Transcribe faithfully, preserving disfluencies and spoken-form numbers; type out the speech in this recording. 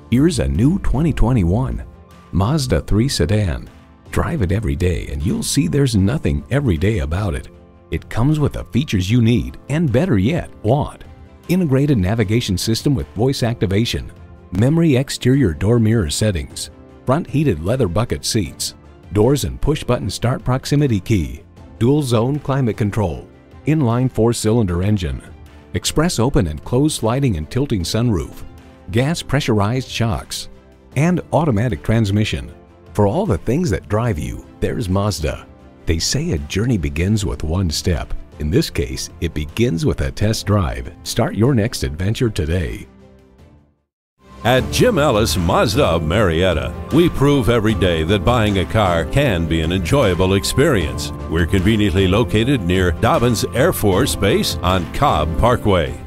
Here's a new twenty twenty-one Mazda three sedan. Drive it every day and you'll see there's nothing everyday about it. It comes with the features you need and, better yet, want. Integrated navigation system with voice activation, memory exterior door mirror settings, front heated leather bucket seats, doors and push-button start proximity key, dual zone climate control, inline four-cylinder engine, express open and closed sliding and tilting sunroof, gas pressurized shocks, and automatic transmission. For all the things that drive you, there's Mazda. They say a journey begins with one step. In this case, it begins with a test drive. Start your next adventure today. At Jim Ellis Mazda of Marietta, we prove every day that buying a car can be an enjoyable experience. We're conveniently located near Dobbins Air Force Base on Cobb Parkway.